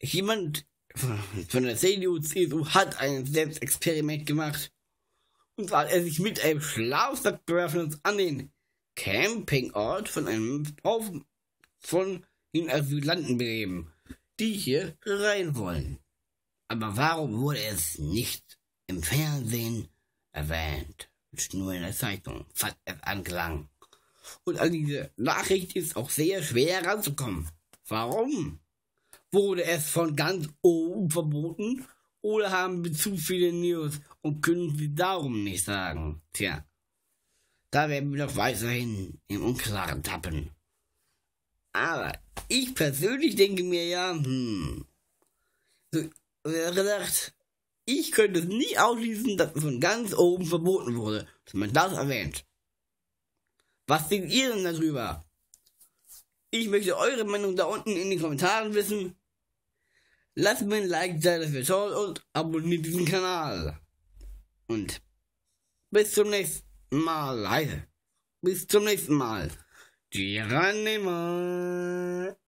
jemand von der CDU hat ein Selbstexperiment gemacht. Und zwar hat er sich mit einem Schlafsack bewaffnet an den Campingort von einem Haufen von den Asylanten begeben, die hier rein wollen. Aber warum wurde es nicht im Fernsehen erwähnt? Nur in der Zeitung, fast es anklang. Und an diese Nachricht ist auch sehr schwer ranzukommen. Warum? Wurde es von ganz oben verboten? Oder haben wir zu viele News und können sie darum nicht sagen? Tja, da werden wir doch weiterhin im Unklaren tappen. Aber ich persönlich denke mir ja, gedacht, ich könnte es nicht ausschließen, dass es von ganz oben verboten wurde, dass man das erwähnt. Was denkt ihr denn darüber? Ich möchte eure Meinung da unten in den Kommentaren wissen. Lasst mir ein Like da, das wäre toll, und abonniert diesen Kanal. Und bis zum nächsten Mal. Bis zum nächsten Mal. Geronimo.